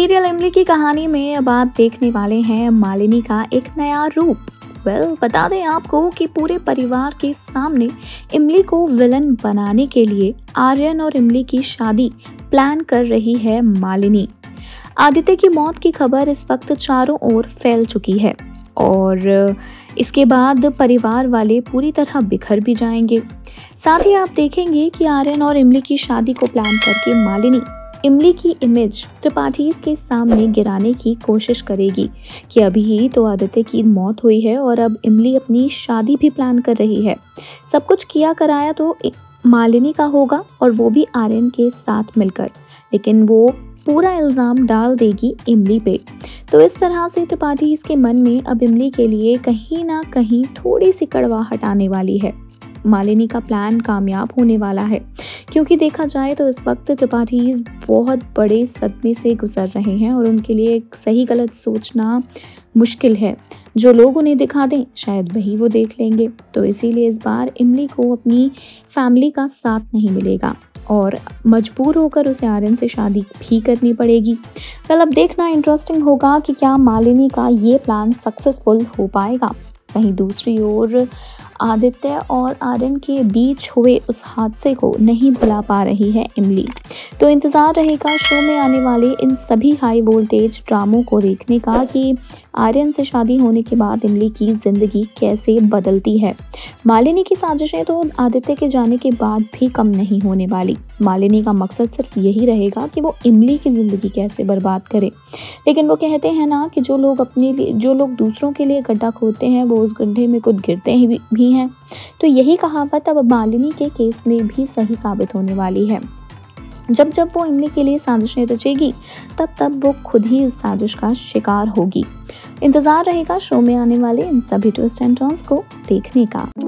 Serial इमली की कहानी में अब आप देखने वाले हैं मालिनी का एक नया रूप। बता दें आपको कि पूरे परिवार के सामने इमली को विलन बनाने के लिए आर्यन और इमली की शादी प्लान कर रही है मालिनी। आदित्य की मौत की खबर इस वक्त चारों ओर फैल चुकी है और इसके बाद परिवार वाले पूरी तरह बिखर भी जाएंगे। साथ ही आप देखेंगे कि आर्यन और इमली की शादी को प्लान करके मालिनी इमली की इमेज त्रिपाठी के सामने गिराने की कोशिश करेगी कि अभी तो आदित्य की मौत हुई है और अब इमली अपनी शादी भी प्लान कर रही है। सब कुछ किया कराया तो मालिनी का होगा और वो भी आर्यन के साथ मिलकर, लेकिन वो पूरा इल्ज़ाम डाल देगी इमली पे। तो इस तरह से त्रिपाठी इसके मन में अब इमली के लिए कहीं ना कहीं थोड़ी सी कड़वाहट आने वाली है। मालिनी का प्लान कामयाब होने वाला है, क्योंकि देखा जाए तो इस वक्त त्रिपाठी बहुत बड़े सदमे से गुजर रहे हैं और उनके लिए सही गलत सोचना मुश्किल है। जो लोग उन्हें दिखा दें शायद वही वो देख लेंगे। तो इसीलिए इस बार इमली को अपनी फैमिली का साथ नहीं मिलेगा और मजबूर होकर उसे आर्यन से शादी भी करनी पड़ेगी। अब देखना इंटरेस्टिंग होगा कि क्या मालिनी का ये प्लान सक्सेसफुल हो पाएगा। वहीं दूसरी ओर आदित्य और आर्यन के बीच हुए उस हादसे को नहीं भुला पा रही है इमली। तो इंतज़ार रहेगा शो में आने वाले इन सभी हाई वोल्टेज ड्रामों को देखने का कि आर्यन से शादी होने के बाद इमली की ज़िंदगी कैसे बदलती है। मालिनी की साजिशें तो आदित्य के जाने के बाद भी कम नहीं होने वाली। मालिनी का मकसद सिर्फ यही रहेगा कि वो इमली की ज़िंदगी कैसे बर्बाद करे। लेकिन वो कहते हैं ना कि जो लोग दूसरों के लिए गड्ढा खोदते हैं वो उस गड्ढे में खुद गिरते भी हैं। तो यही कहावत अब मालिनी के केस में भी सही साबित होने वाली है। जब वो इमली के लिए साजिशें रचेगी तब वो खुद ही उस साजिश का शिकार होगी। इंतज़ार रहेगा शो में आने वाले इन सभी ट्विस्ट एंड टर्न्स को देखने का।